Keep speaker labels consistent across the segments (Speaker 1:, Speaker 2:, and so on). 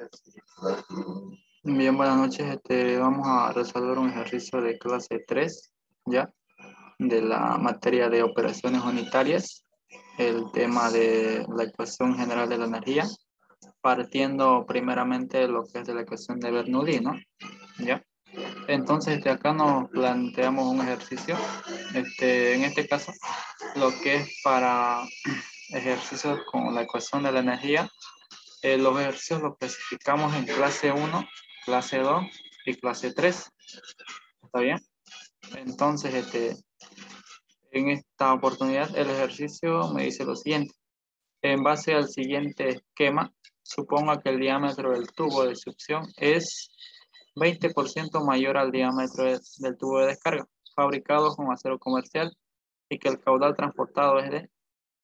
Speaker 1: Bien, buenas noches. Vamos a resolver un ejercicio de clase 3, ¿ya? De la materia de operaciones unitarias, el tema de la ecuación general de la energía, partiendo primeramente de lo que es de la ecuación de Bernoulli, ¿no? ¿Ya? Entonces, de acá nos planteamos un ejercicio. En este caso, lo que es para ejercicios con la ecuación de la energía, los ejercicios los clasificamos en clase 1, clase 2 y clase 3. ¿Está bien? Entonces, en esta oportunidad, el ejercicio me dice lo siguiente. En base al siguiente esquema, suponga que el diámetro del tubo de succión es 20% mayor al diámetro del tubo de descarga, fabricado con acero comercial, y que el caudal transportado es de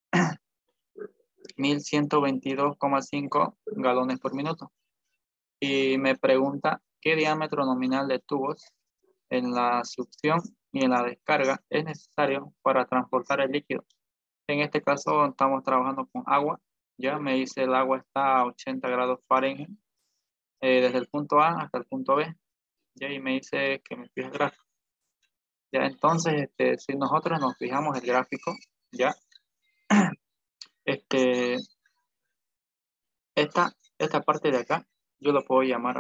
Speaker 1: 1122,5 galones por minuto. Y me pregunta qué diámetro nominal de tubos en la succión y en la descarga es necesario para transportar el líquido. En este caso estamos trabajando con agua. Ya me dice el agua está a 80 grados Fahrenheit desde el punto A hasta el punto B. Ya, y me dice que me fije el gráfico. Ya, entonces, si nosotros nos fijamos el gráfico, ya, este, esta parte de acá, yo lo puedo llamar,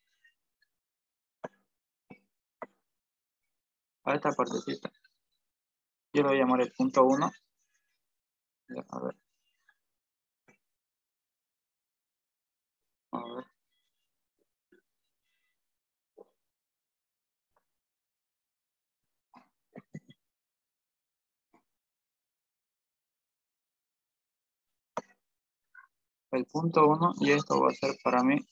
Speaker 1: a esta partecita, yo lo voy a llamar el punto 1. A ver, a ver. El punto 1, y esto va a ser para mí,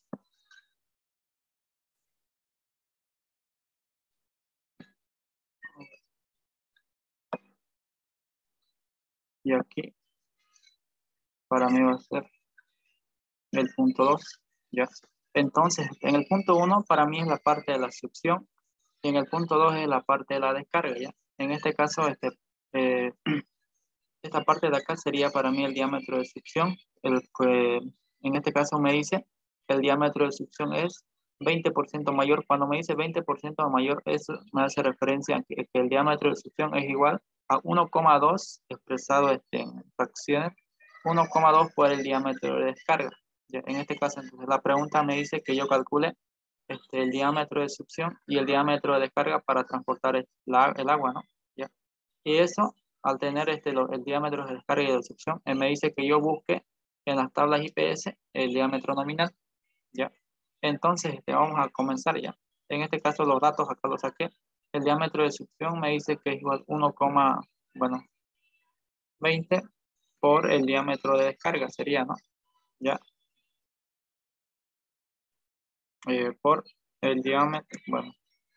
Speaker 1: y aquí para mí va a ser el punto 2, ya. Entonces, en el punto 1 para mí es la parte de la succión, y en el punto 2 es la parte de la descarga, ya. En este caso, eh, esta parte de acá sería para mí el diámetro de succión, el que en este caso me dice que el diámetro de succión es 20% mayor. Cuando me dice 20% mayor, eso me hace referencia a que el diámetro de succión es igual a 1,2 expresado en fracciones, 1,2 por el diámetro de descarga. Ya, en este caso, entonces, la pregunta me dice que yo calcule el diámetro de succión y el diámetro de descarga para transportar el agua, ¿no? ¿Ya? Y eso, al tener el diámetro de descarga y de succión, me dice que yo busque en las tablas IPS el diámetro nominal, ¿ya? Entonces, vamos a comenzar ya. En este caso, los datos acá los saqué. El diámetro de succión me dice que es igual 1,20 por el diámetro de descarga, sería, ¿no? Ya, por el diámetro, bueno,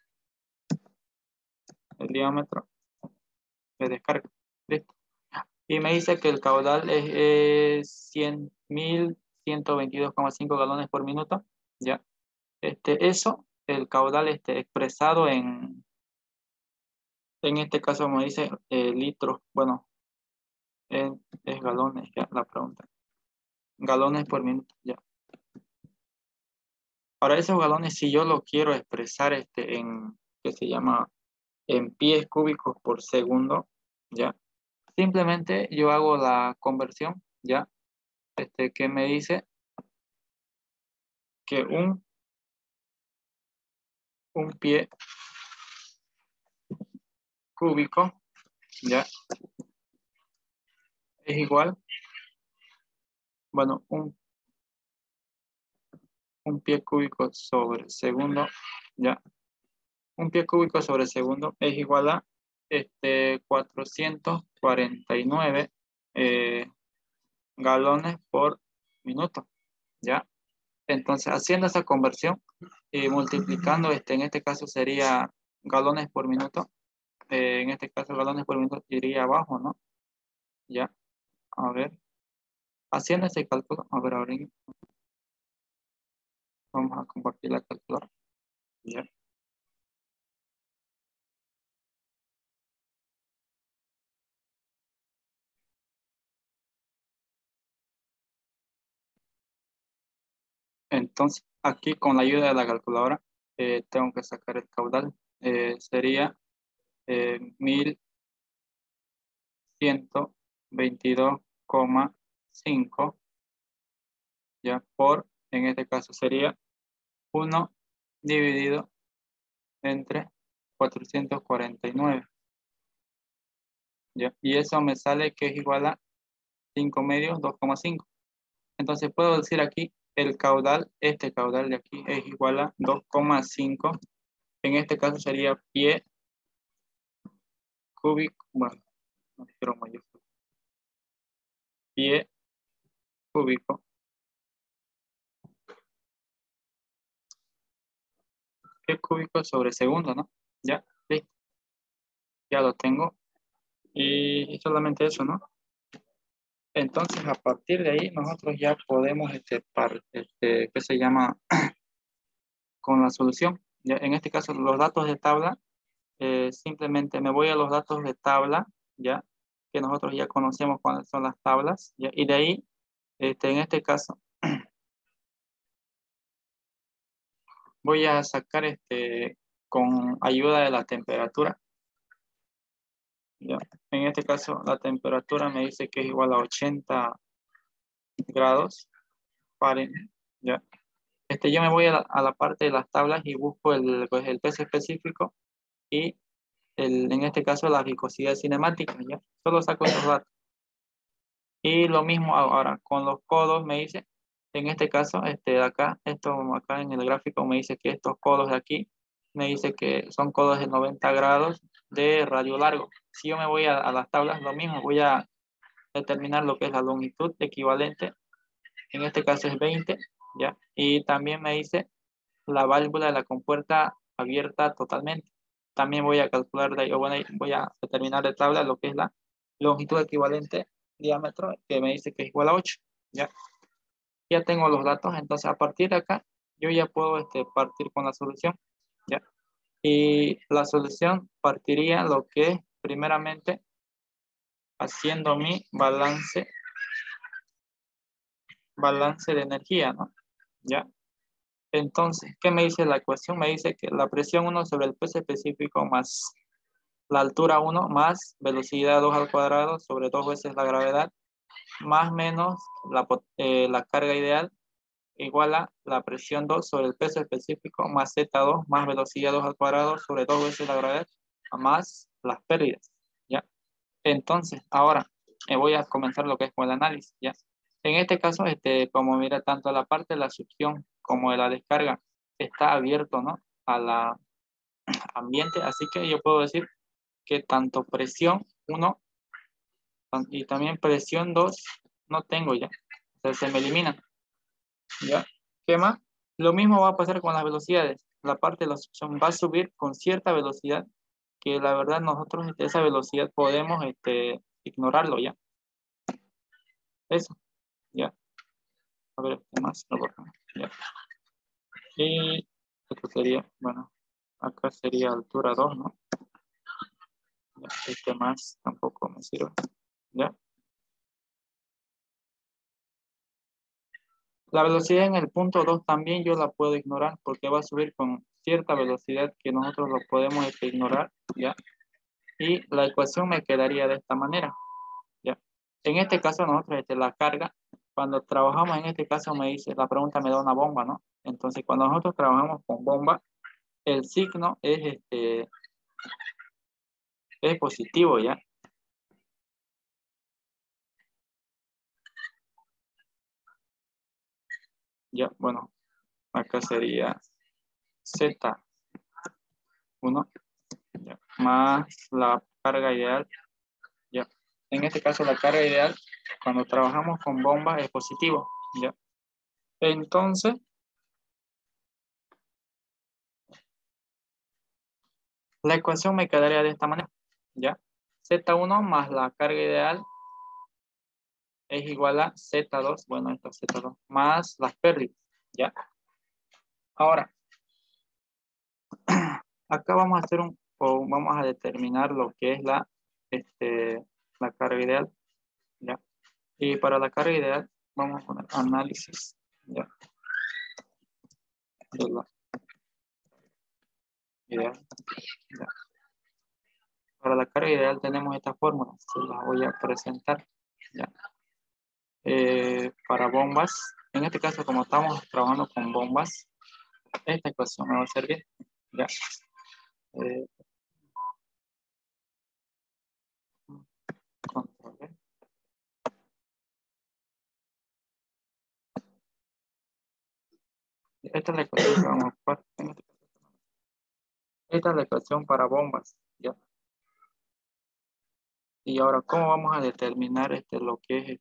Speaker 1: el diámetro de descarga. Listo. Y me dice que el caudal es 100.122,5 galones por minuto. Ya. Eso, el caudal expresado en este caso me dice litros, bueno, es galones, ya la pregunta. Galones por minuto, ya. Ahora esos galones, si yo lo quiero expresar ¿qué se llama? En pies cúbicos por segundo, ya. Simplemente yo hago la conversión, ya. Que me dice que un pie cúbico, ya, es igual, bueno, un pie cúbico sobre segundo, ya, un pie cúbico sobre segundo es igual a 449 galones por minuto, ya. Entonces, haciendo esa conversión y multiplicando, en este caso sería galones por minuto, en este caso galones por minuto iría abajo, ¿no? Ya, a ver, haciendo ese cálculo, a ver, ahora vamos a compartir la calculadora. Ya. Entonces, aquí con la ayuda de la calculadora, tengo que sacar el caudal. Sería 1122,5, ya por, en este caso sería 1 dividido entre 449. ¿Ya? Y eso me sale que es igual a 5 medios, 2,5. Entonces puedo decir aquí el caudal, este caudal de aquí es igual a 2,5. En este caso sería pie cúbico, bueno, no quiero mayúscula, pie cúbico, pie cúbico sobre segundo, ¿no? Ya, listo, ya lo tengo. Y solamente eso, ¿no? Entonces, a partir de ahí, nosotros ya podemos, ¿qué se llama? Con la solución. Ya, en este caso, los datos de tabla, simplemente me voy a los datos de tabla, ya, que nosotros ya conocemos cuáles son las tablas, ya, y de ahí, en este caso, voy a sacar, con ayuda de la temperatura, ya. En este caso, la temperatura me dice que es igual a 80 grados Fahrenheit, ya. Yo me voy a la parte de las tablas y busco pues, el peso específico y en este caso la viscosidad cinemática, ¿ya? Solo saco esos datos. Y lo mismo ahora con los codos me dice, en este caso, acá en el gráfico me dice que estos codos de aquí, me dice que son codos de 90 grados de radio largo. Si yo me voy a las tablas, lo mismo, voy a determinar lo que es la longitud equivalente, en este caso es 20, ¿ya? Y también me dice la válvula de la compuerta abierta totalmente. También voy a calcular de ahí, o bueno, voy a determinar de tabla lo que es la longitud equivalente diámetro, que me dice que es igual a 8. ¿Ya? Ya tengo los datos, entonces a partir de acá yo ya puedo partir con la solución. ¿Ya? Y la solución partiría lo que es primeramente haciendo mi balance de energía, ¿no? ¿Ya? Entonces, ¿qué me dice la ecuación? Me dice que la presión 1 sobre el peso específico más la altura 1 más velocidad 2 al cuadrado sobre 2 veces la gravedad más menos la carga ideal igual a la presión 2 sobre el peso específico más Z2 más velocidad 2 al cuadrado sobre 2 veces la gravedad más las pérdidas. ¿Ya? Entonces, ahora voy a comenzar lo que es con el análisis. ¿Ya? En este caso, como mira, tanto la parte de la succión como de la descarga está abierto, ¿no? A la ambiente, así que yo puedo decir que tanto presión 1 y también presión 2 no tengo ya. O sea, se me eliminan. ¿Ya? ¿Qué más? Lo mismo va a pasar con las velocidades. La parte de la succión va a subir con cierta velocidad que la verdad nosotros esa velocidad podemos ignorarlo ya. Eso, ya. A ver, ¿qué más? Ya. Y esto sería, bueno, acá sería altura 2, ¿no? Ya, más tampoco me sirve. ¿Ya? La velocidad en el punto 2 también yo la puedo ignorar porque va a subir con cierta velocidad que nosotros lo podemos ignorar, ¿ya? Y la ecuación me quedaría de esta manera, ¿ya? En este caso nosotros la carga, cuando trabajamos en este caso me dice, la pregunta me da una bomba, ¿no? Entonces cuando nosotros trabajamos con bomba, el signo es positivo, ¿ya? Ya, bueno, acá sería Z1, ¿ya? Más la carga ideal, ¿ya? En este caso la carga ideal, cuando trabajamos con bombas es positivo, ¿ya? Entonces, la ecuación me quedaría de esta manera, ¿ya? Z1 más la carga ideal es igual a Z2, bueno, esto es Z2, más las pérdidas, ¿ya? Ahora, acá vamos a hacer vamos a determinar lo que es la carga ideal, ¿ya? Y para la carga ideal, vamos a poner análisis, ¿ya? de la ideal. Ya. Para la carga ideal tenemos esta fórmula, se la voy a presentar. Ya. Para bombas, en este caso como estamos trabajando con bombas, esta ecuación me va a servir. Ya. Eh, control V. Esta es la ecuación que vamos a ocupar. Esta es la ecuación para bombas. ¿Ya? Y ahora, ¿cómo vamos a determinar lo que es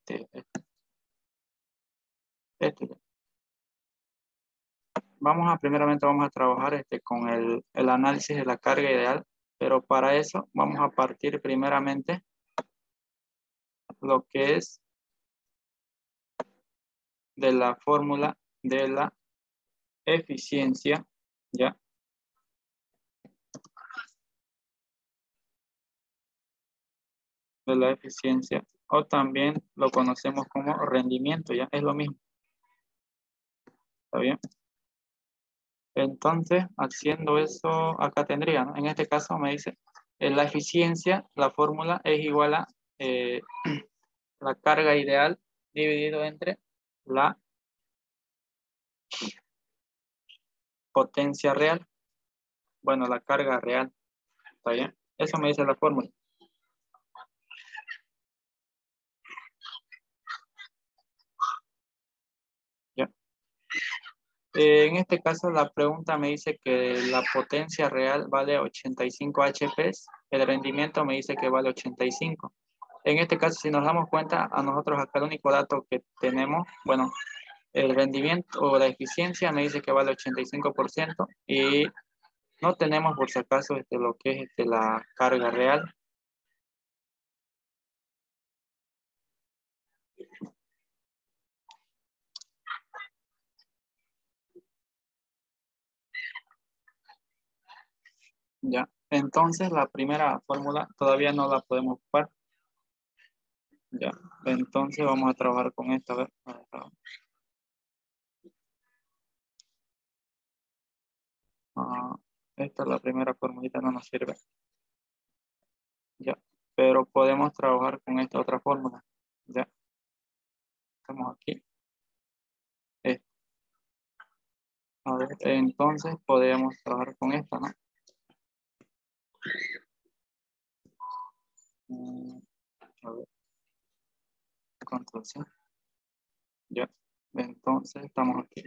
Speaker 1: este? Primeramente vamos a trabajar con el análisis de la carga ideal, pero para eso vamos a partir primeramente lo que es de la fórmula de la eficiencia, ¿ya? De la eficiencia, o también lo conocemos como rendimiento, ¿ya? Es lo mismo, ¿está bien? Entonces, haciendo eso, acá tendría, ¿no? En este caso me dice, la eficiencia, la fórmula es igual a eh, la carga ideal dividido entre la potencia real. Bueno, la carga real, ¿está bien? Eso me dice la fórmula. ¿Ya? En este caso, la pregunta me dice que la potencia real vale 85 HP, el rendimiento me dice que vale 85. En este caso, si nos damos cuenta, a nosotros acá el único dato que tenemos, bueno, el rendimiento o la eficiencia me dice que vale 85% y no tenemos por si acaso lo que es la carga real. Ya, entonces la primera fórmula todavía no la podemos ocupar. Ya, entonces vamos a trabajar con esta. A ver. Ah, esta es la primera formulita, no nos sirve. Ya, pero podemos trabajar con esta otra fórmula. Ya, estamos aquí. Eh, a ver, entonces podemos trabajar con esta, ¿no? Mm, a ver, control C. Ya, entonces estamos aquí.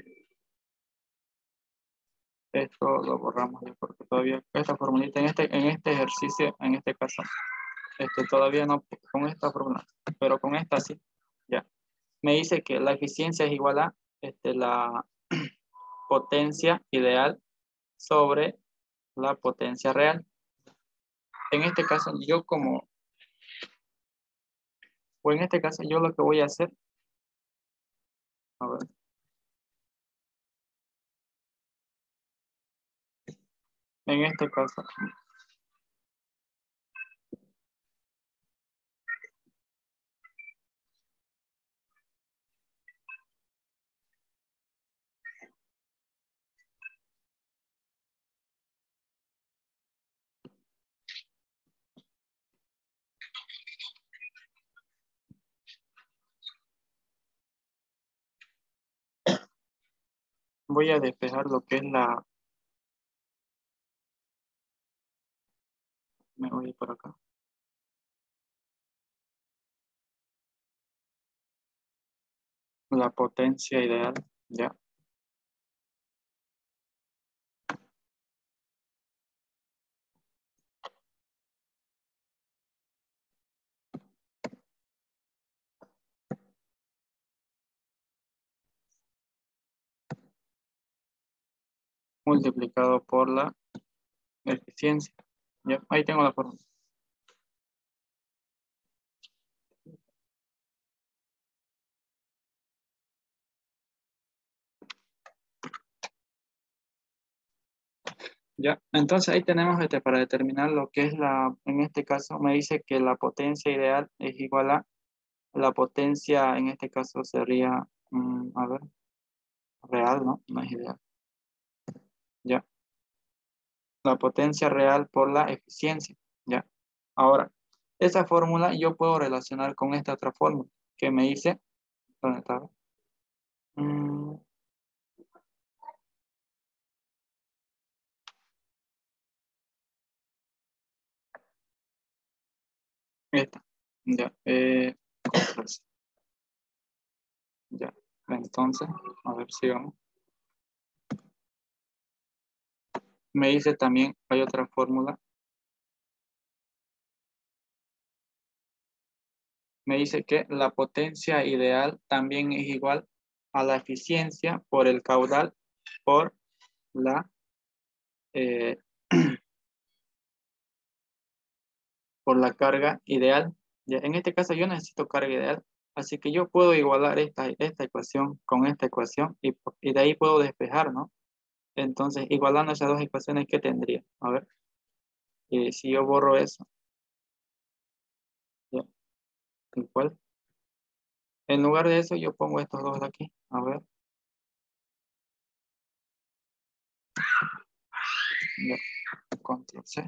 Speaker 1: Esto lo borramos ya porque todavía esta formulita en este ejercicio, en este caso, todavía no con esta fórmula, pero con esta sí. Ya. Me dice que la eficiencia es igual a la potencia ideal sobre la potencia real. En este caso, en este caso, yo lo que voy a hacer, a ver, en este caso, voy a despejar lo que es me voy por acá, la potencia ideal, ya, multiplicado por la eficiencia. Ya, ahí tengo la fórmula. Ya, entonces ahí tenemos para determinar lo que es en este caso me dice que la potencia ideal es igual a la potencia, en este caso sería, a ver, real, ¿no? No es ideal. ya. La potencia real por la eficiencia, ya. Ahora, esa fórmula yo puedo relacionar con esta otra fórmula que me dice, ¿dónde estaba? Mm, esta, ya. Control C, ya. Entonces, a ver si vamos. Me dice también, hay otra fórmula, me dice que la potencia ideal también es igual a la eficiencia por el caudal por la, eh, por la carga ideal. Ya, en este caso yo necesito carga ideal, así que yo puedo igualar esta ecuación con esta ecuación y de ahí puedo despejar, ¿no? Entonces, igualando esas dos ecuaciones, ¿qué tendría? A ver, si yo borro eso, ya, igual. En lugar de eso, yo pongo estos dos de aquí. A ver, ya, control C.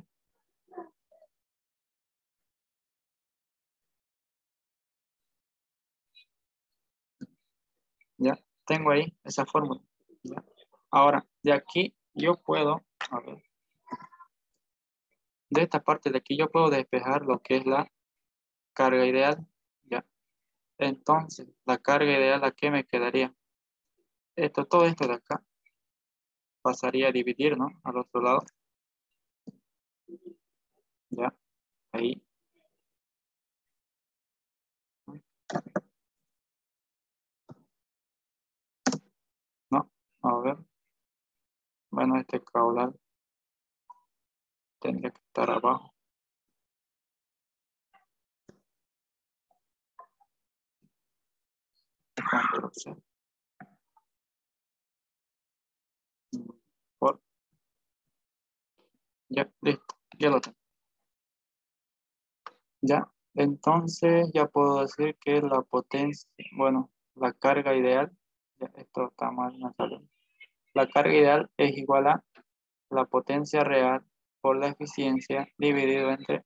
Speaker 1: Ya, tengo ahí esa fórmula. Ya. Ahora, de aquí yo puedo, a ver, de esta parte de aquí yo puedo despejar lo que es la carga ideal. Ya. Entonces, la carga ideal, ¿a qué me quedaría? Todo esto de acá pasaría a dividir, ¿no? Al otro lado. Ya, ahí. ¿No? A ver. Bueno, este caudal tendría que estar abajo. Control C. Por. Ya, listo. Ya lo tengo. Ya. Entonces, ya puedo decir que la potencia, bueno, la carga ideal, ya esto está mal, no sale. La carga ideal es igual a la potencia real por la eficiencia dividido entre,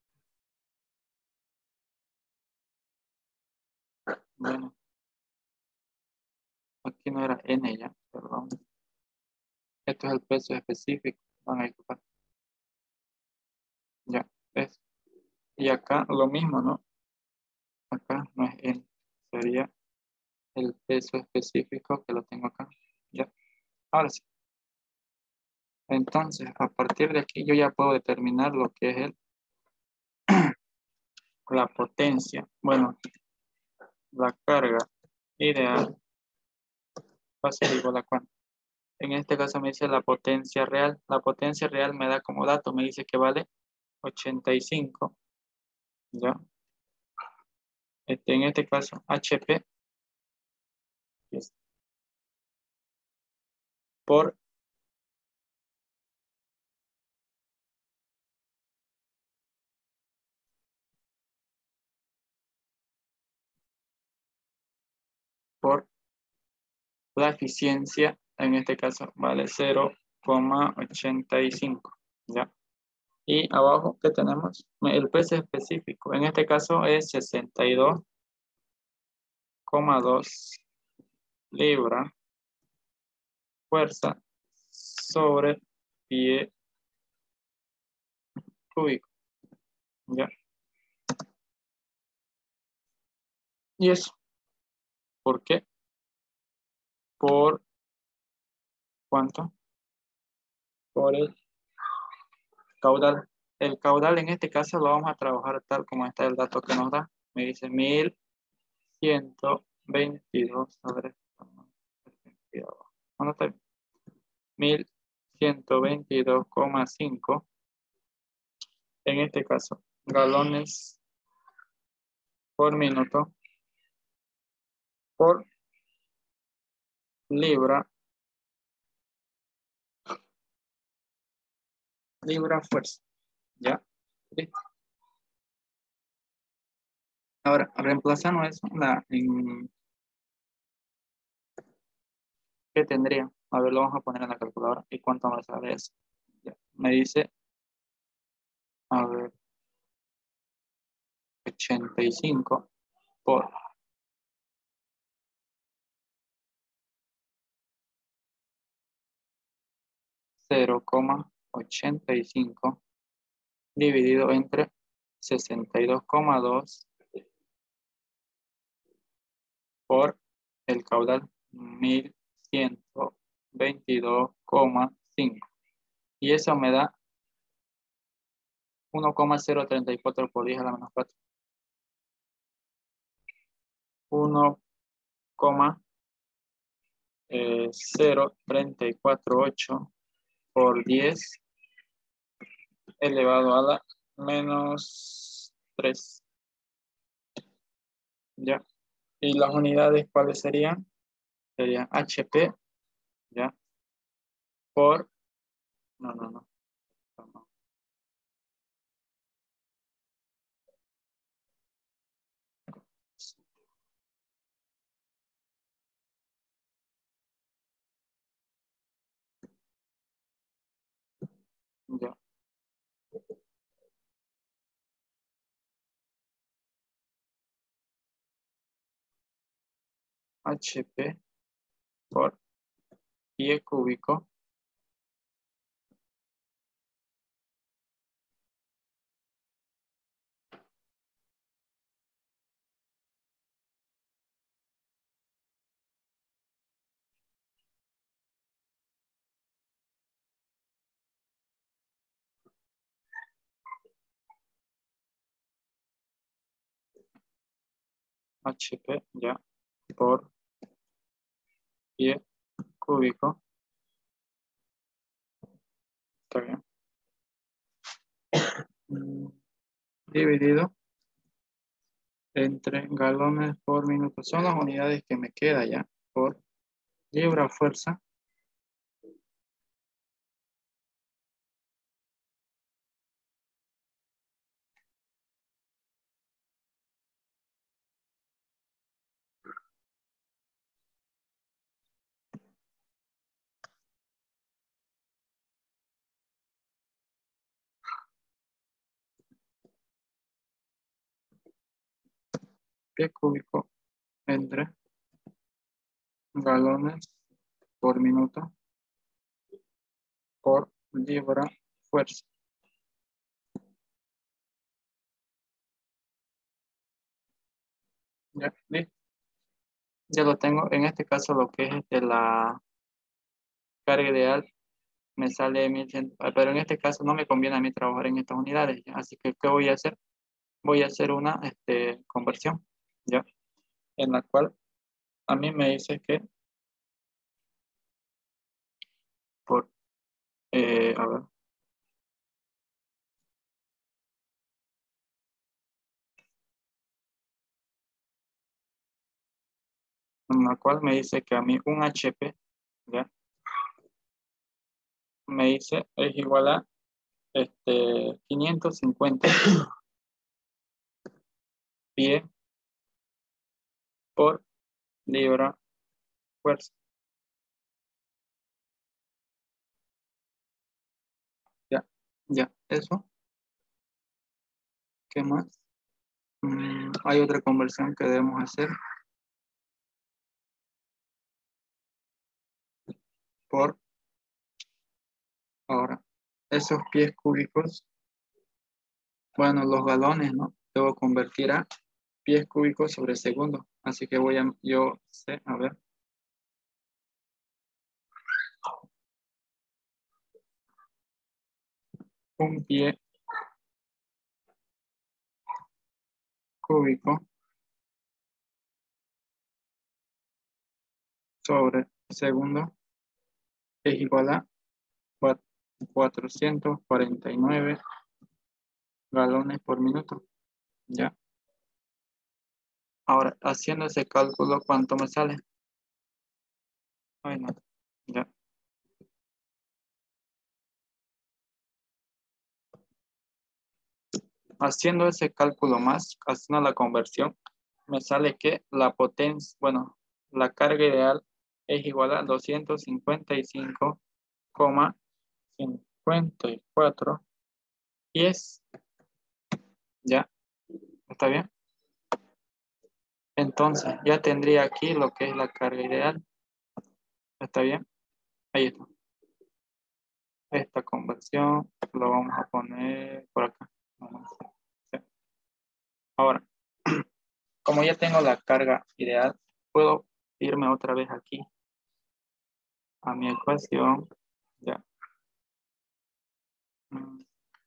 Speaker 1: bueno, aquí no era N ya, perdón. Esto es el peso específico. Van a disculpar. Ya, es. Y acá lo mismo, ¿no? Acá no es N, sería el peso específico que lo tengo acá. Ya, ahora sí. Entonces, a partir de aquí yo ya puedo determinar lo que es la potencia. Bueno, la carga ideal va a ser igual a cuánto. En este caso me dice la potencia real. La potencia real me da como dato, me dice que vale 85. ¿Ya? En este caso, HP es por, por la eficiencia, en este caso vale 0,85. ¿Ya? Y abajo, ¿qué tenemos? El peso específico. En este caso es 62,2 libras, fuerza sobre pie cúbico. ¿Ya? ¿Y eso? ¿Por qué? ¿Por cuánto? Por el caudal. El caudal en este caso lo vamos a trabajar tal como está el dato que nos da. Me dice 1122. A ver, ¿dónde está? 1122,5. En este caso, galones por minuto por libra, libra fuerza. ¿Ya? ¿Listo? Ahora, reemplazando eso, ¿qué tendría? A ver, lo vamos a poner en la calculadora. ¿Y cuánto me sale eso? Ya, me dice, a ver, 85 por 0,85 dividido entre 62,2 por el caudal 1122,5. Y eso me da 1,034 por 10 a la menos 4. 1,0348 por 10 elevado a la menos 3. ¿Ya? ¿Y las unidades cuáles serían? Serían HP, ¿ya? Por, no. Ya. HP por pie cúbico HP, ya, por pie cúbico, está bien, dividido entre galones por minuto. Son las unidades que me queda ya, por libra fuerza, pie cúbico entre galones por minuto por libra fuerza. Ya, listo. Ya lo tengo. En este caso, lo que es de la carga ideal me sale 1100, pero en este caso no me conviene a mí trabajar en estas unidades. ¿Ya? Así que, ¿qué voy a hacer? Voy a hacer una conversión, ¿ya? En la cual a mí me dice que por, a ver, en la cual me dice que a mí un HP, ¿ya? Me dice es igual a 550 pie por libra fuerza. Ya, ya, eso. ¿Qué más? Hay otra conversión que debemos hacer por ahora. Esos pies cúbicos, bueno, los galones, ¿no? Debo convertir a pies cúbicos sobre segundo. Así que yo sé, a ver, un pie cúbico sobre segundo es igual a 449 galones por minuto. ¿Ya? Ahora, haciendo ese cálculo, ¿cuánto me sale? Ay, no. Ya. Haciendo ese cálculo más, haciendo la conversión, me sale que la potencia, bueno, la carga ideal es igual a 255,54 pies. ¿Ya? ¿Está bien? Entonces, ya tendría aquí lo que es la carga ideal. ¿Está bien? Ahí está. Esta conversión lo vamos a poner por acá. Sí. Ahora, como ya tengo la carga ideal, puedo irme otra vez aquí a mi ecuación. Ya. Mm,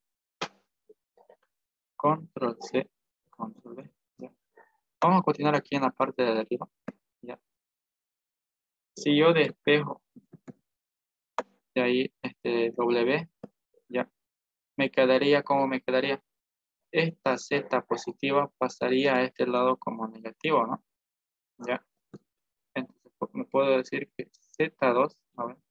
Speaker 1: Control C, Control V. Ya. Vamos a continuar aquí en la parte de arriba. Ya. Si yo despejo de ahí W, ya, me quedaría como me quedaría. Esta Z positiva pasaría a este lado como negativo, ¿no? Ya. Entonces, me puedo decir que Z2, a ver,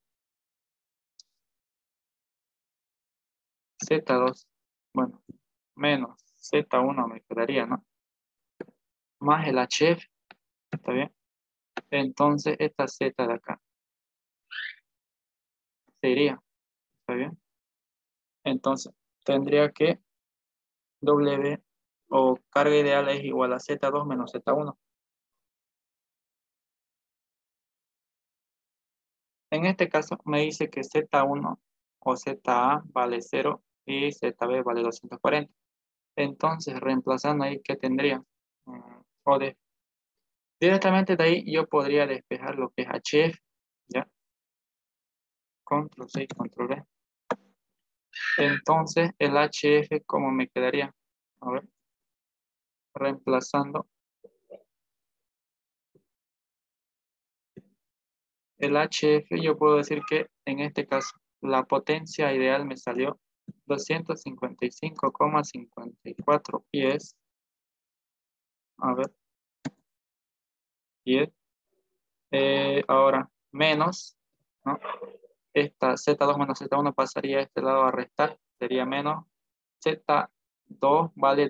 Speaker 1: Z2, bueno, menos Z1 me quedaría, ¿no? Más el HF, ¿está bien? Entonces, esta Z de acá se iría, ¿está bien? Entonces, tendría que W o carga ideal es igual a Z2 menos Z1. En este caso, me dice que Z1 o ZA vale 0 y ZB vale 240. Entonces, reemplazando ahí, ¿qué tendría? O directamente de ahí yo podría despejar lo que es HF, ¿ya? Control C y Control V. Entonces, el HF, ¿cómo me quedaría? A ver, reemplazando el HF, yo puedo decir que en este caso la potencia ideal me salió 255,54 pies. A ver, pies. Ahora, menos, ¿no? Esta Z2 menos Z1 pasaría a este lado a restar, sería menos Z2 vale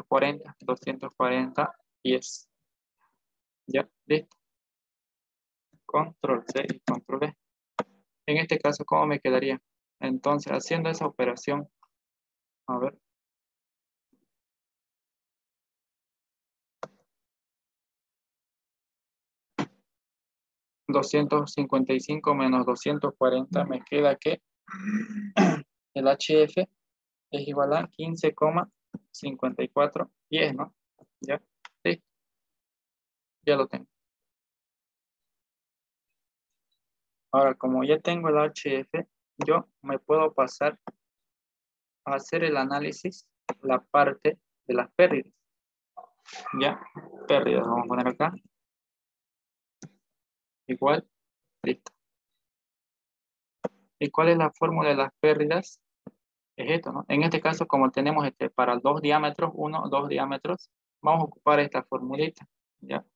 Speaker 1: 240 pies. Ya, listo. Control C y Control V. En este caso, ¿cómo me quedaría? Entonces, haciendo esa operación, a ver, 255 menos 240 me queda que el HF es igual a 15,54 pies, ¿no? Ya, sí, ya lo tengo. Ahora, como ya tengo el HF, yo me puedo pasar a hacer el análisis, la parte de las pérdidas. Ya, pérdidas, vamos a poner acá, igual, listo. ¿Y cuál es la fórmula de las pérdidas? Es esto, ¿no? En este caso, como tenemos para dos diámetros, dos diámetros, vamos a ocupar esta formulita, ¿ya?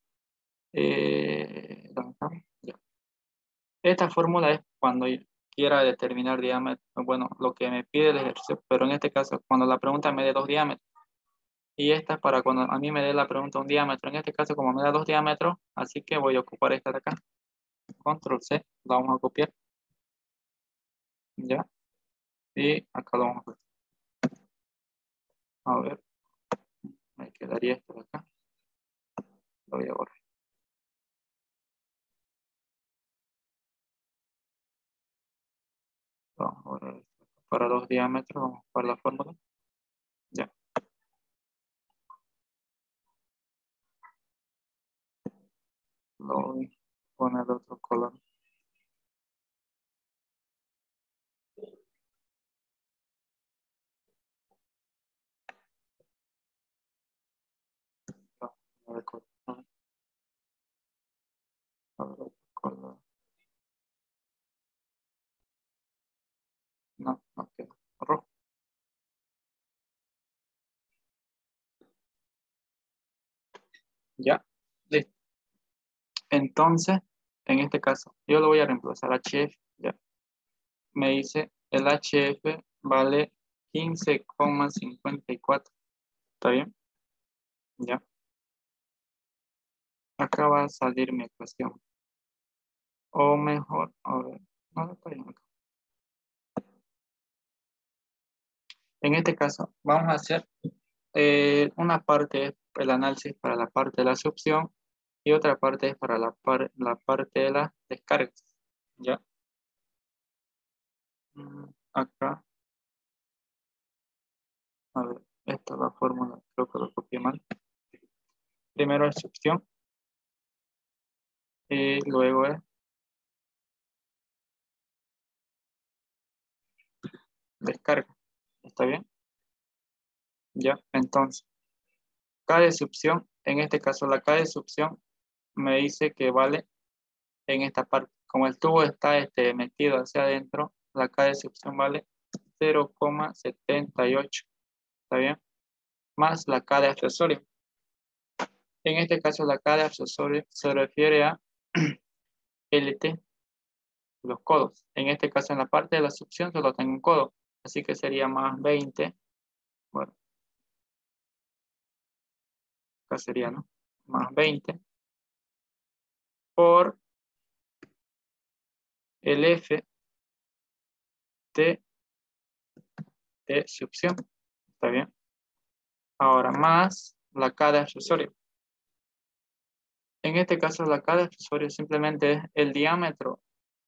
Speaker 1: ¿Dónde estamos? Ya. Esta fórmula es cuando quiera determinar diámetro, bueno, lo que me pide el ejercicio, pero en este caso, cuando la pregunta me dé dos diámetros, y esta es para cuando a mí me dé la pregunta un diámetro, en este caso, como me da dos diámetros, así que voy a ocupar esta de acá, Control C, la vamos a copiar, ¿ya? Y acá lo vamos a copiar. A ver, me quedaría esto de acá, lo voy a borrar. Vamos a borrar esto. Para dos diámetros, vamos a ocupar la fórmula, ya. Lo voy a poner de otro color. A ver, otro color. No, no queda. Rojo. Ya, listo. Entonces, en este caso, yo lo voy a reemplazar HF. Ya. Me dice el HF vale 15,54. ¿Está bien? Ya. Acá va a salir mi ecuación. O mejor, a ver, no, está bien acá. En este caso, vamos a hacer una parte es el análisis para la parte de la succión y otra parte es para la parte de las descargas. ¿Ya? Acá, a ver, esta es la fórmula, creo que lo copié mal. Primero es succión y luego es descarga. ¿Está bien? Ya, entonces, K de succión, en este caso la K de succión me dice que vale en esta parte. Como el tubo está metido hacia adentro, la K de succión vale 0,78. ¿Está bien? Más la K de accesorio. En este caso, la K de accesorio se refiere a LT, los codos. En este caso, en la parte de la succión solo tengo un codo. Así que sería más 20. Bueno, acá sería, ¿no? Más 20 por el F de succión. ¿Está bien? Ahora, más la K de accesorio. En este caso, la K de accesorio simplemente es el diámetro.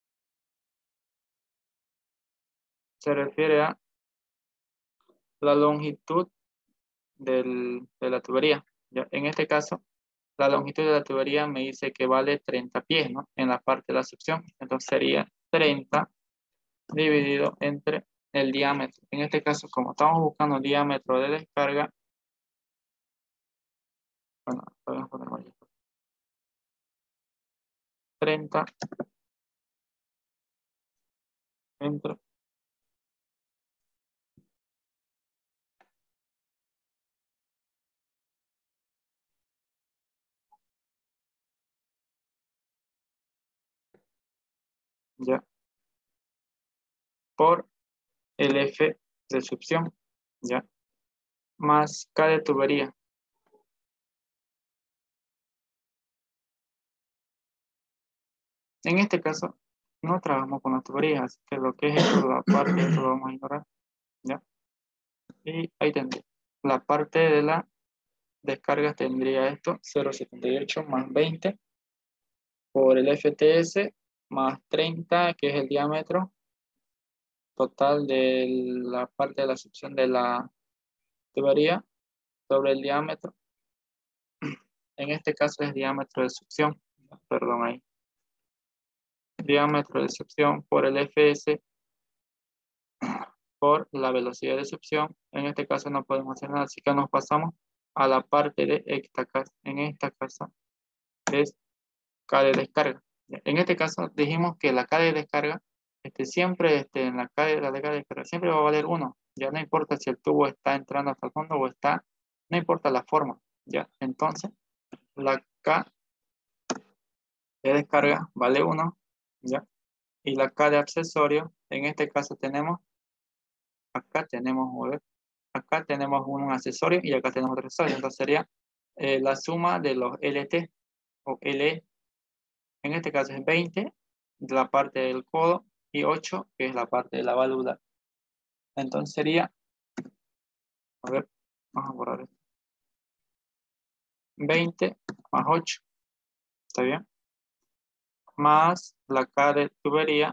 Speaker 1: Se refiere a la longitud de la tubería. ¿Ya? En este caso, la longitud de la tubería me dice que vale 30 pies, ¿no? En la parte de la succión. Entonces sería 30 dividido entre el diámetro. En este caso, como estamos buscando el diámetro de descarga, bueno, podemos poner ahí. 30 entre ya por el F de succión, ya, más K de tubería. En este caso, no trabajamos con las tuberías, así que lo que es esto, la parte de esto lo vamos a ignorar, ya. Y ahí tendré. La parte de la descargas tendría esto, 0,78 más 20 por el FTS más 30, que es el diámetro total de la parte de la succión de la tubería sobre el diámetro. En este caso es diámetro de succión, perdón ahí. Diámetro de succión por el FS por la velocidad de succión. En este caso no podemos hacer nada, así que nos pasamos a la parte de esta casa. En esta casa es K de descarga. En este caso dijimos que la K de descarga siempre en la K de descarga siempre va a valer 1. Ya no importa si el tubo está entrando hasta el fondo o está, no importa la forma. Ya, entonces la K de descarga vale 1. Ya, y la K de accesorio, en este caso tenemos, acá tenemos, a ver, acá tenemos un accesorio y acá tenemos otro accesorio. Entonces sería la suma de los LT o LE. En este caso es 20 de la parte del codo y 8 que es la parte de la válvula. Entonces sería, a ver, vamos a borrar esto. 20 más 8, ¿está bien? Más la K de tubería,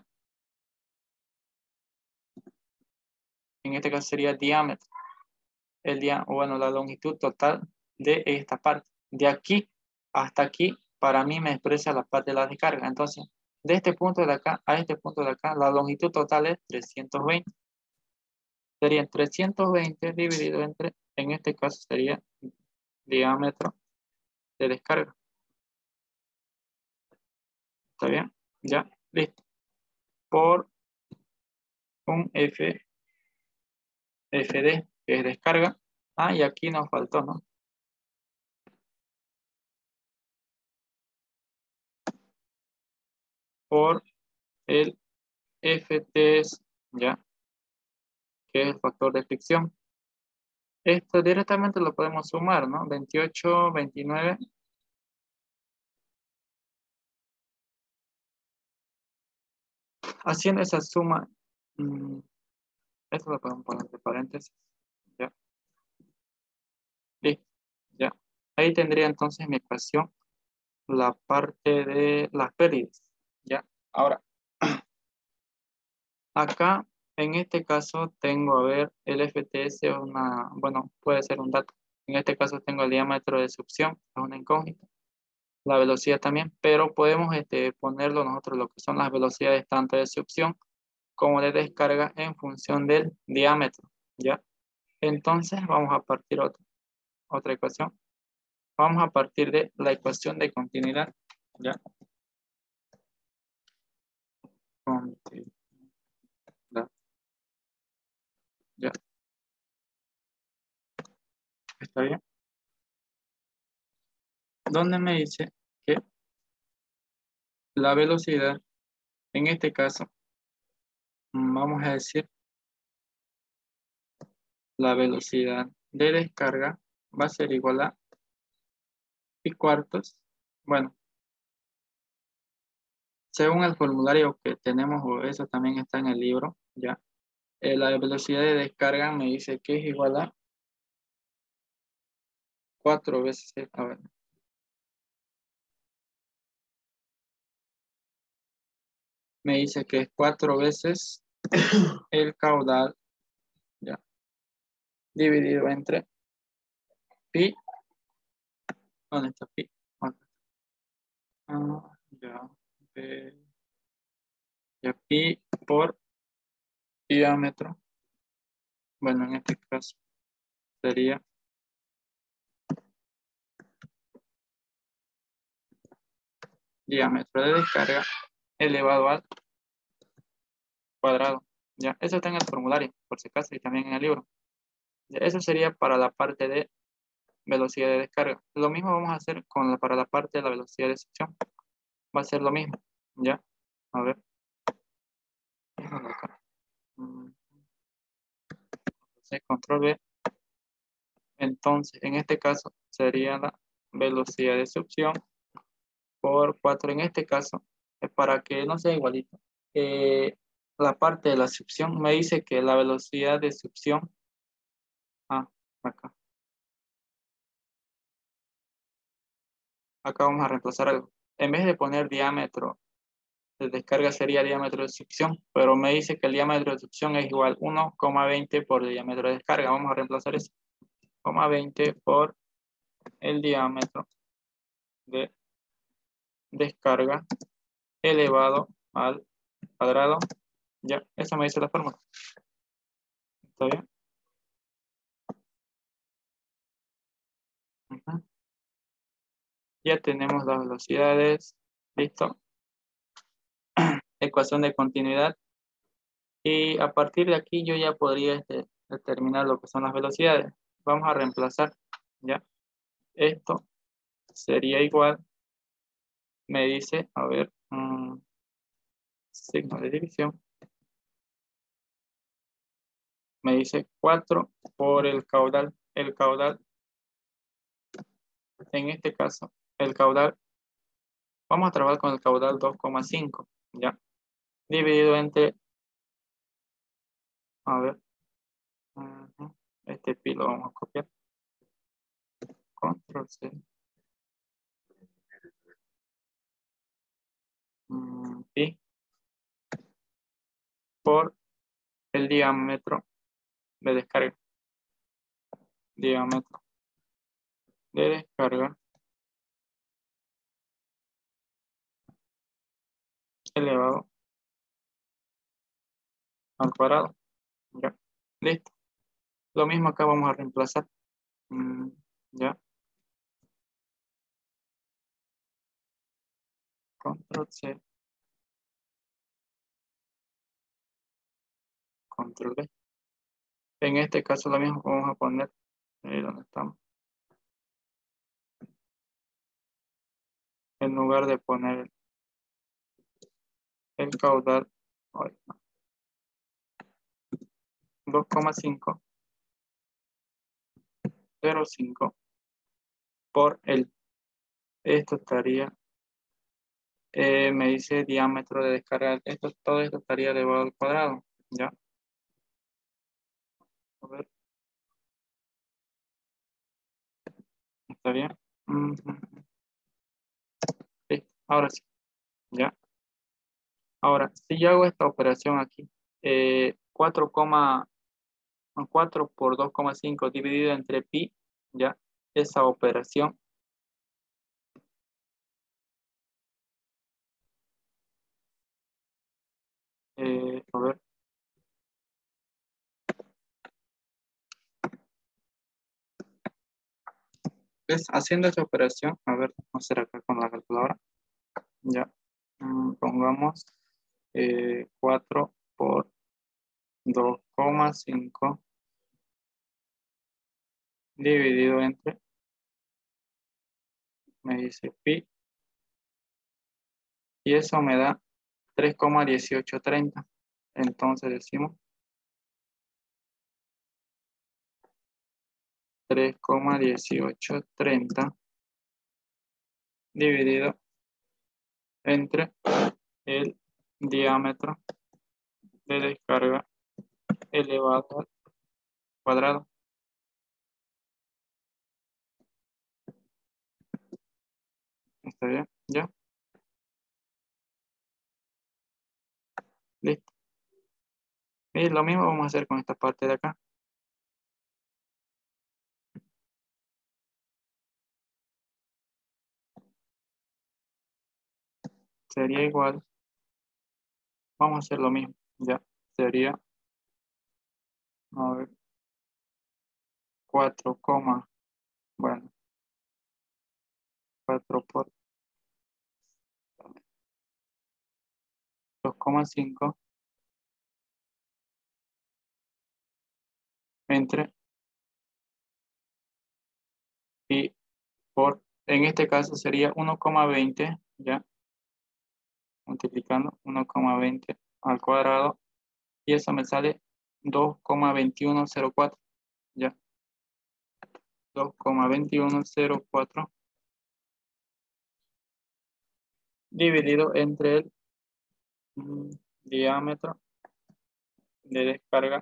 Speaker 1: en este caso sería diámetro. Bueno, la longitud total de esta parte. De aquí hasta aquí, para mí me expresa la parte de la descarga. Entonces, de este punto de acá a este punto de acá, la longitud total es 320. Serían 320 dividido entre, en este caso sería diámetro de descarga. ¿Está bien? Ya, listo. Por un FD, que es descarga. Ah, y aquí nos faltó, ¿no? Por el FTS, ya, que es el factor de fricción. Esto directamente lo podemos sumar, ¿no? 28, 29 Haciendo esa suma, esto lo podemos poner entre paréntesis. Ya. Listo. Ya. Ahí tendría entonces mi ecuación la parte de las pérdidas. Ya. Ahora, acá, en este caso, tengo, a ver, el FTS es una, bueno, puede ser un dato. En este caso tengo el diámetro de succión, es una incógnita. La velocidad también, pero podemos ponerlo nosotros lo que son las velocidades tanto de succión como de descarga en función del diámetro, ¿ya? Entonces vamos a partir otra ecuación. Vamos a partir de la ecuación de continuidad, ¿ya? Continuidad, ¿ya? ¿Está bien? Donde me dice que la velocidad, en este caso, vamos a decir, la velocidad de descarga va a ser igual a pi cuartos. Bueno, según el formulario que tenemos, o eso también está en el libro, ¿ya? La velocidad de descarga me dice que es igual a 4 veces, a ver, me dice que es 4 veces el caudal, ¿ya? Dividido entre pi, ¿dónde está pi? Acá. Ya, eh, ya pi por diámetro, bueno, en este caso sería diámetro de descarga elevado al cuadrado, ¿ya? Eso está en el formulario, por si acaso, y también en el libro. Ya, eso sería para la parte de velocidad de descarga. Lo mismo vamos a hacer para la parte de la velocidad de succión. Va a ser lo mismo, ¿ya? A ver. Acá. Entonces, control B. Entonces, en este caso, sería la velocidad de succión por 4 en este caso, para que no sea igualito. Eh, la parte de la succión me dice que la velocidad de succión, acá, acá vamos a reemplazar algo. En vez de poner diámetro de descarga sería diámetro de succión, pero me dice que el diámetro de succión es igual a 1,20 por el diámetro de descarga. Vamos a reemplazar eso. 0,20 por el diámetro de descarga elevado al cuadrado. Ya, esa me dice la fórmula. ¿Está bien? Ujú. Ya tenemos las velocidades. Listo. Ecuación de continuidad. Y a partir de aquí yo ya podría determinar lo que son las velocidades. Vamos a reemplazar. Ya. Esto sería igual. Me dice, a ver, signo de división. Me dice 4 por el caudal. El caudal, en este caso, el caudal, vamos a trabajar con el caudal 2,5, ¿ya? Dividido entre, a ver, este pi lo vamos a copiar. Control C. Pi por el diámetro de descarga. Diámetro de descarga elevado al cuadrado. Ya. Listo. Lo mismo acá vamos a reemplazar. Ya. Control C. Control V. En este caso lo mismo vamos a poner, ¿dónde estamos? En lugar de poner el caudal, 2,505 por esto estaría Me dice diámetro de descarga. Todo esto estaría elevado al cuadrado. ¿Ya? A ver, ¿está bien? Ujú. Sí, ahora sí. ¿Ya? Ahora, si yo hago esta operación aquí, 4 por 2,5 dividido entre pi, ¿ya? Esa operación, a ver, ¿ves? Haciendo esta operación, a ver, vamos a hacer acá con la calculadora, ¿ya? Pongamos 4 por 2,5 dividido entre, me dice pi, y eso me da 3,1830. Entonces decimos 3,1830 dividido entre el diámetro de descarga elevado al cuadrado. ¿Está bien? ¿Ya? Listo. Y lo mismo vamos a hacer con esta parte de acá. Sería igual. Vamos a hacer lo mismo. Ya. Sería, a ver, 4, bueno, 4 por 2,5 entre y por, en este caso sería 1,20, ya, multiplicando 1,20 al cuadrado, y eso me sale 2,2104, ya, 2,2104 dividido entre el diámetro de descarga.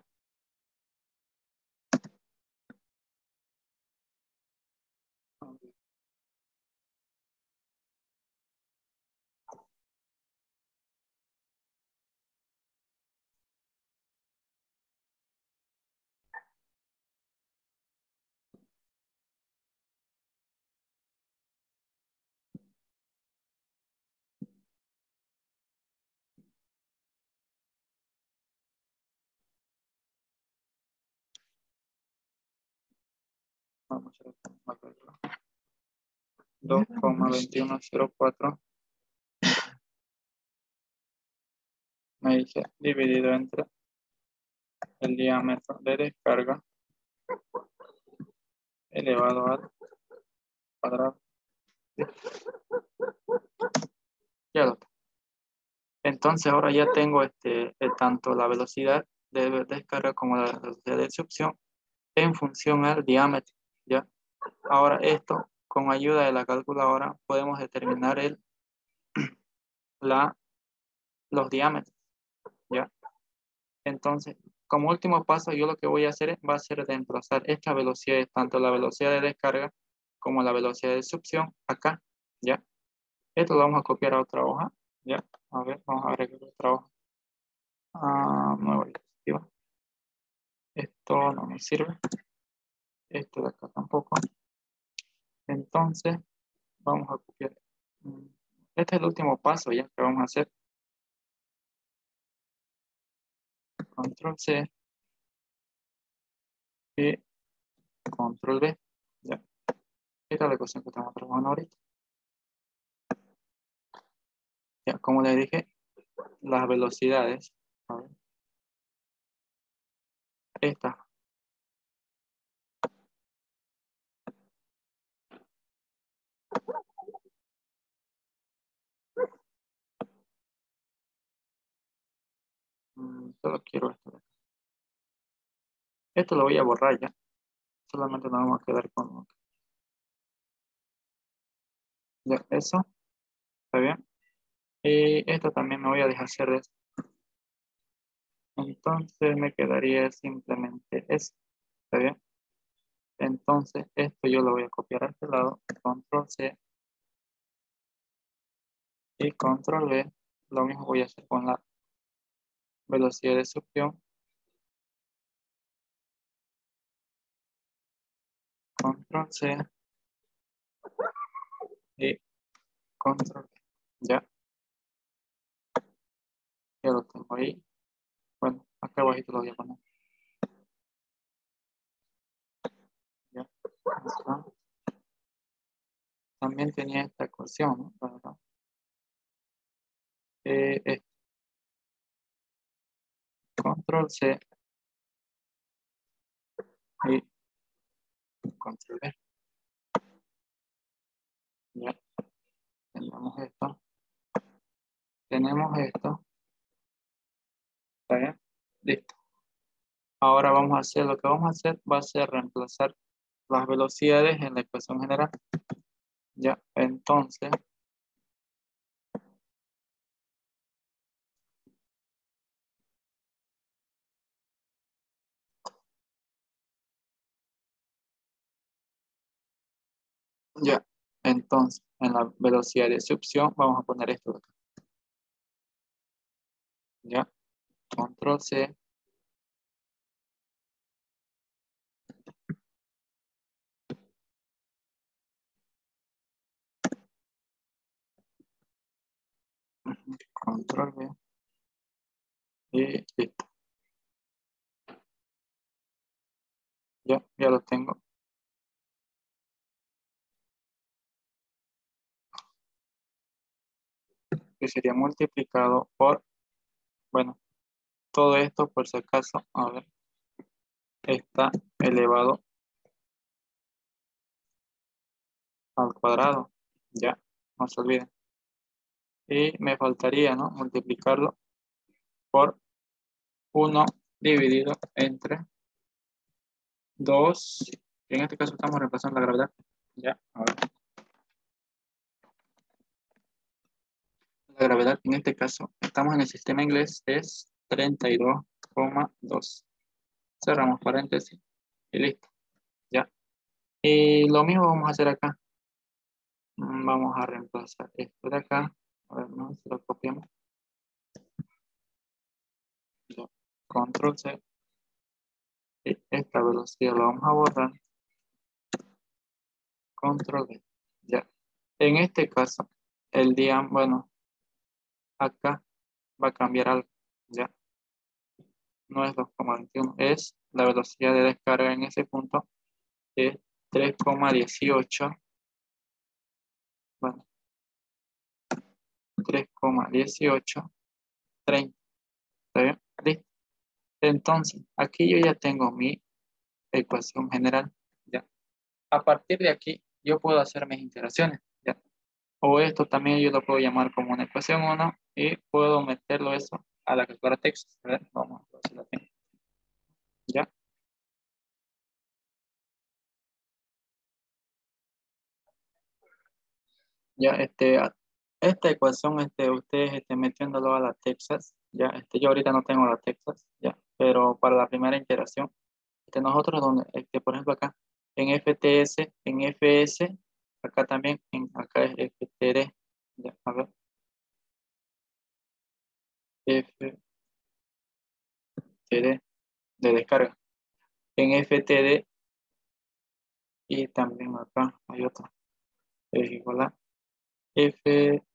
Speaker 1: Vamos a ver, 2,2104 me dice dividido entre el diámetro de descarga elevado al cuadrado. Ya lo tengo. Entonces ahora ya tengo tanto la velocidad de descarga como la velocidad de succión en función al diámetro. ¿Ya? Ahora esto, con ayuda de la calculadora, podemos determinar la, los diámetros. ¿Ya? Entonces, como último paso, yo lo que voy a hacer va a ser reemplazar esta velocidad, tanto la velocidad de descarga como la velocidad de succión acá. ¿Ya? Esto lo vamos a copiar a otra hoja. ¿Ya? A ver, vamos a agregar otra hoja. Nueva diapositiva. Esto no me sirve. Esto de acá tampoco. Entonces, vamos a copiar. Mm, Este es el último paso ya que vamos a hacer. Control C y Control V. Ya. Esta es la ecuación que estamos trabajando ahorita. Ya, como les dije, las velocidades. A ver, esta. Solo quiero esto de acá. Esto lo voy a borrar ya. Solamente nos vamos a quedar con ya, eso. ¿Está bien? Y esto también me voy a dejar hacer esto. Entonces me quedaría simplemente esto. ¿Está bien? Entonces esto yo lo voy a copiar a este lado. Control C y Control V. Lo mismo voy a hacer con la velocidad de succión. Control C y Control V. Ya lo tengo ahí. Bueno, acá abajito lo voy a poner. Ya. Acá. También tenía esta ecuación, ¿no? ¿Verdad? Control C y Control V. Ya tenemos esto. Tenemos esto. ¿Está bien? Listo. Ahora vamos a hacer, lo que vamos a hacer va a ser reemplazar las velocidades en la ecuación general. Ya, entonces, ya, entonces, en la velocidad de succión vamos a poner esto de acá. Ya, Control C, Control V y listo. Ya lo tengo. Que sería multiplicado por, bueno, todo esto por si acaso, a ver, está elevado al cuadrado. Ya, no se olviden. Y me faltaría, ¿no? Multiplicarlo por 1 dividido entre 2. En este caso estamos reemplazando la gravedad. Ya, a ver. La gravedad en este caso, estamos en el sistema inglés, es 32,2. Cerramos paréntesis y listo. Ya. Y lo mismo vamos a hacer acá. Vamos a reemplazar esto de acá. A ver, no, si lo copiamos. Ya. Control C. Y esta velocidad la vamos a borrar. Control V. Ya. En este caso, el día, bueno, acá va a cambiar algo. Ya. No es 2,21, es la velocidad de descarga en ese punto, es 3,18. Bueno, 3,1830. ¿Está bien? Listo. Entonces, aquí yo ya tengo mi ecuación general. ¿Ya? A partir de aquí, yo puedo hacer mis interacciones. ¿Ya? O esto también yo lo puedo llamar como una ecuación 1 y puedo meterlo eso a la calculadora texto. ¿Verdad? Vamos a ver si la tengo. ¿Ya? Ya, esta ecuación, ustedes metiéndolo a la Texas, ya, yo ahorita no tengo la Texas, ya, pero para la primera iteración, nosotros donde, por ejemplo acá, en FTS, en FS, acá también, acá es FTD, ya, a ver, FTD de descarga, en FTD y también acá hay otra, es igual a F,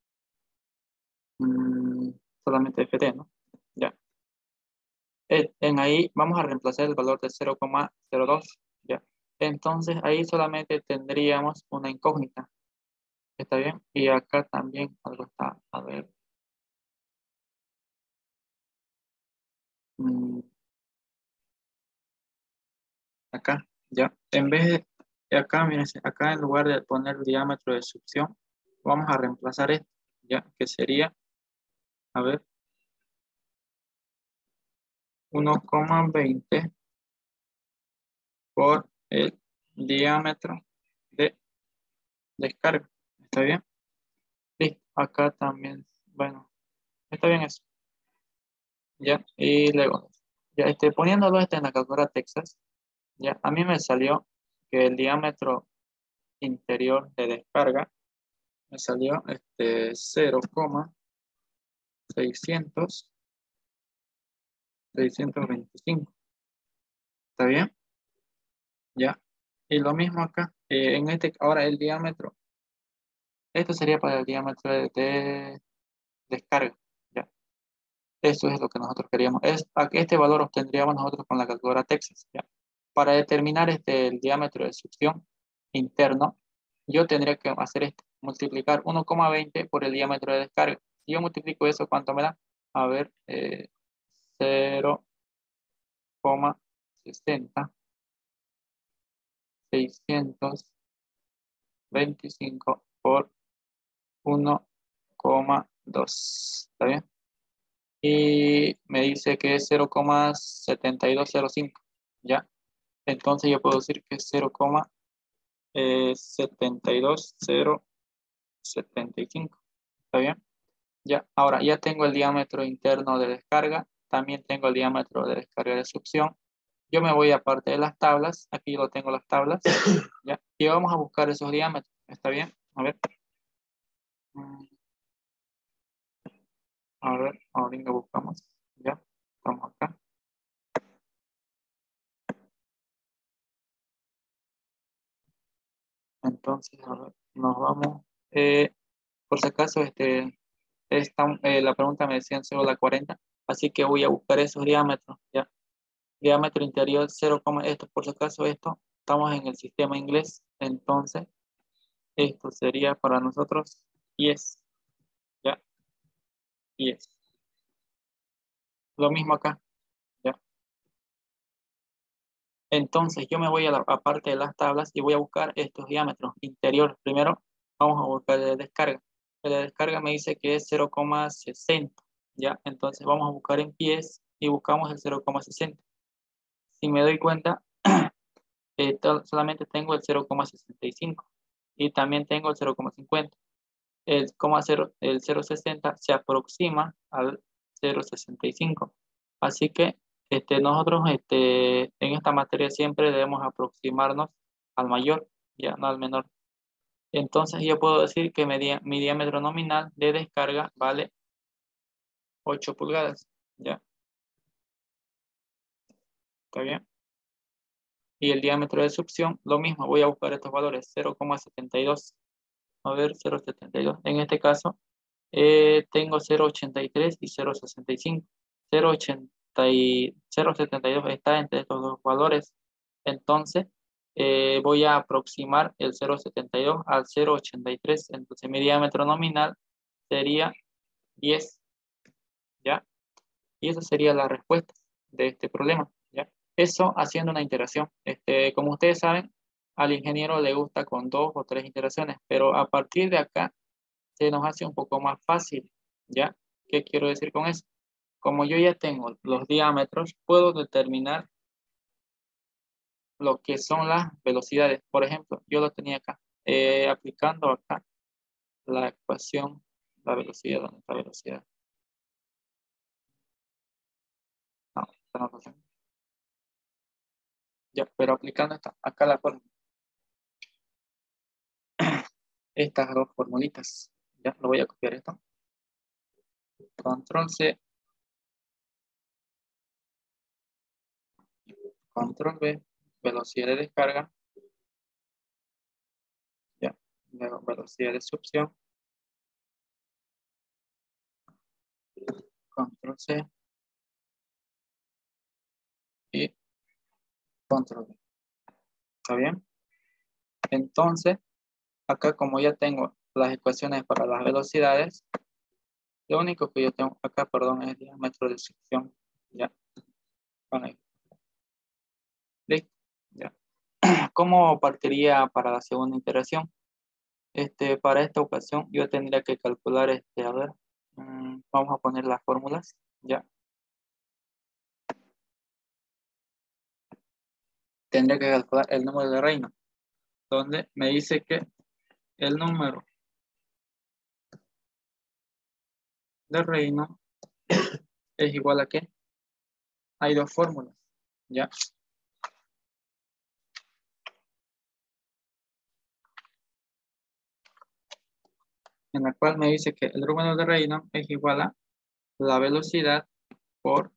Speaker 1: mm, solamente FT, ¿no? Ya. En ahí vamos a reemplazar el valor de 0,02, ¿ya? Entonces ahí solamente tendríamos una incógnita, ¿está bien? Y acá también algo está, a ver, mm, acá, ¿ya? En vez de acá, miren, acá en lugar de poner el diámetro de succión, vamos a reemplazar esto, ¿ya? Que sería, a ver, 1,20 por el diámetro de descarga, ¿está bien? Listo, acá también, bueno, está bien eso. Ya, y luego, ya poniéndolo en la calculadora Texas, ya, a mí me salió que el diámetro interior de descarga me salió 0,625. ¿Está bien? Ya. Y lo mismo acá. Ahora el diámetro. Esto sería para el diámetro de descarga. Ya. Eso es lo que nosotros queríamos. Este valor obtendríamos nosotros con la calculadora Texas. ¿Ya? Para determinar el diámetro de succión interno, yo tendría que hacer multiplicar 1,20 por el diámetro de descarga. Si yo multiplico eso, ¿cuánto me da? A ver, 0,60, 625 por 1,2. ¿Está bien? Y me dice que es 0,7205. ¿Ya? Entonces yo puedo decir que es 0,72075. ¿Está bien? Ya, ahora ya tengo el diámetro interno de descarga, también tengo el diámetro de descarga de succión. Yo me voy a parte de las tablas, aquí lo tengo las tablas, ¿ya? Y vamos a buscar esos diámetros, ¿está bien? Mm, a ver, ahorita buscamos, ya, estamos acá. Entonces, a ver, nos vamos, por si acaso, la pregunta me decían solo la 40, así que voy a buscar esos diámetros, ¿ya? Diámetro interior 0, esto, por si acaso esto, estamos en el sistema inglés, entonces esto sería para nosotros 10, ¿ya? 10. Lo mismo acá, ¿ya? Entonces yo me voy a la parte de las tablas y voy a buscar estos diámetros interiores. Primero vamos a buscar el de descarga. El de descarga me dice que es 0,60, ¿ya? Entonces vamos a buscar en pies y buscamos el 0,60. Si me doy cuenta, solamente tengo el 0,65 y también tengo el 0,50. El 0,60 se aproxima al 0,65. Así que nosotros en esta materia siempre debemos aproximarnos al mayor, ya no al menor. Entonces yo puedo decir que mi diámetro nominal de descarga vale 8 pulgadas. ¿Ya? ¿Está bien? Y el diámetro de succión, lo mismo, voy a buscar estos valores, 0,72. A ver, 0,72. En este caso, tengo 0,83 y 0,65. 0,72 está entre estos dos valores. Entonces, voy a aproximar el 0,72 al 0,83. Entonces, mi diámetro nominal sería 10. ¿Ya? Y esa sería la respuesta de este problema. ¿Ya? Eso haciendo una iteración. Como ustedes saben, al ingeniero le gusta con 2 o 3 iteraciones, pero a partir de acá se nos hace un poco más fácil, ¿ya? ¿Qué quiero decir con eso? Como yo ya tengo los diámetros, puedo determinar lo que son las velocidades. Por ejemplo, yo lo tenía acá, aplicando acá la ecuación, la velocidad, ¿dónde está la velocidad? No, esta no es la ecuación. Ya, pero aplicando acá la fórmula. Estas dos formulitas. Ya, lo voy a copiar esto. Control C, Control V, velocidad de descarga. Ya, luego velocidad de succión. Control C y Control V. ¿Está bien? Entonces, acá como ya tengo las ecuaciones para las velocidades, lo único que yo tengo acá, perdón, es el diámetro de succión. Ya, con ahí. Listo. Ya. ¿Cómo partiría para la segunda iteración? Para esta ocasión yo tendría que calcular, a ver, vamos a poner las fórmulas, ya. Tendría que calcular el número de Reynolds, donde me dice que el número de Reynolds es igual a ¿qué? Hay dos fórmulas, ¿ya? En la cual me dice que el número de Reynolds es igual a la velocidad por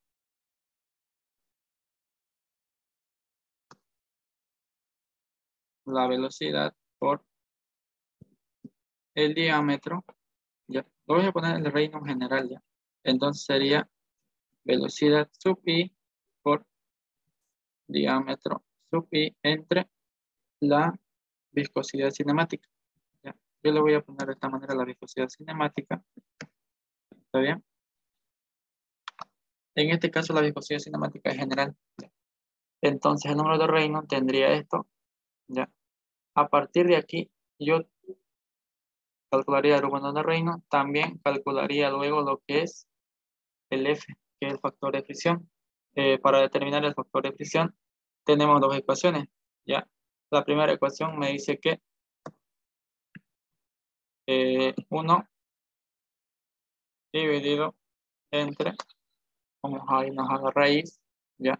Speaker 1: el diámetro, ya. Lo voy a poner el Reynolds general, ya. Entonces sería velocidad sub i por diámetro sub i entre la viscosidad cinemática, ya. Yo le voy a poner de esta manera la viscosidad cinemática, ¿está bien? En este caso la viscosidad cinemática es general, ¿ya? Entonces el número de Reynolds tendría esto, ya. A partir de aquí, yo calcularía el número de Reynolds, también calcularía luego lo que es el F, que es el factor de fricción. Para determinar el factor de fricción, tenemos dos ecuaciones, ¿ya? La primera ecuación me dice que 1 dividido entre, vamos a irnos a la raíz, ¿ya?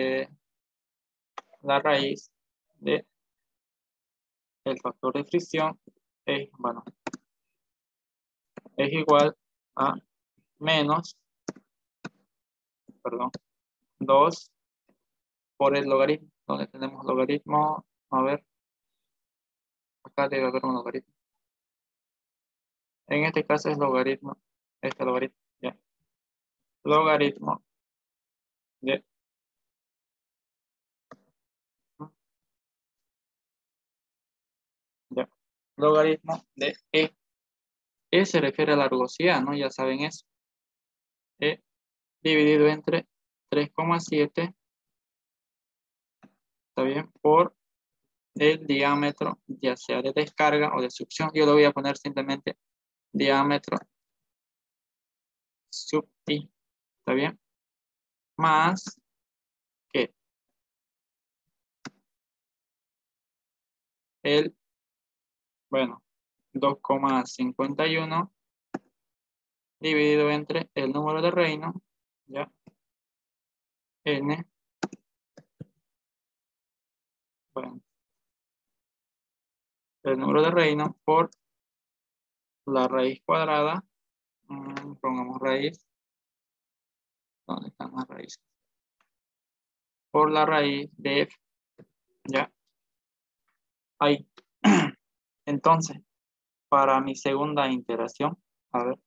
Speaker 1: La raíz de el factor de fricción es, bueno, es igual a menos, perdón, 2 por el logaritmo, donde tenemos logaritmo, a ver, acá debe haber un logaritmo. En este caso es logaritmo, este logaritmo, ya. Logaritmo de, ya. Logaritmo de E. E se refiere a la rugosidad, ¿no? Ya saben eso. E dividido entre 3,7, está bien, por el diámetro, ya sea de descarga o de succión. Yo lo voy a poner simplemente diámetro sub i, ¿está bien? Más que el, bueno, 2,51 dividido entre el número de Reynolds, ¿ya? N, bueno, el número de Reynolds por la raíz cuadrada, pongamos raíz, ¿dónde están las raíces? Por la raíz de F, ¿ya? Ahí. Entonces, para mi segunda iteración, a ver,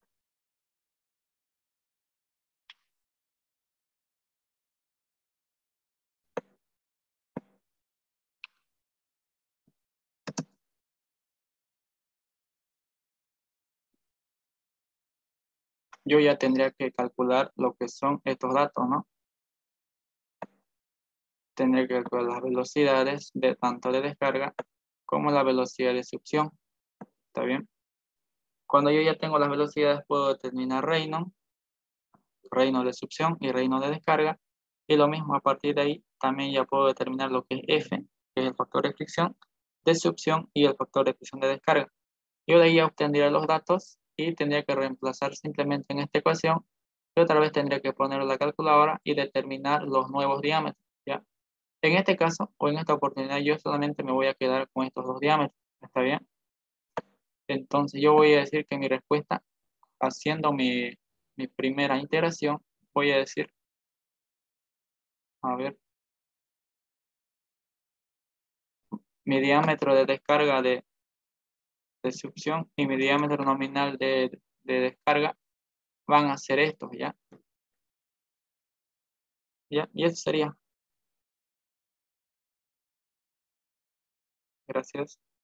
Speaker 1: yo ya tendría que calcular lo que son estos datos, ¿no? Tendría que calcular las velocidades de tanto de descarga como la velocidad de succión, ¿está bien? Cuando yo ya tengo las velocidades, puedo determinar Reynolds de succión y Reynolds de descarga. Y lo mismo, a partir de ahí, también ya puedo determinar lo que es F, que es el factor de fricción, de succión y el factor de fricción de descarga. Yo de ahí ya obtendría los datos y tendría que reemplazar simplemente en esta ecuación. Y otra vez tendría que poner la calculadora y determinar los nuevos diámetros, ¿ya? En este caso, o en esta oportunidad, yo solamente me voy a quedar con estos dos diámetros, ¿está bien? Entonces yo voy a decir que mi respuesta, haciendo mi primera integración, voy a decir, a ver, mi diámetro de descarga de succión y mi diámetro nominal de descarga van a ser estos, ¿ya? ¿Ya? Y eso sería. Gracias.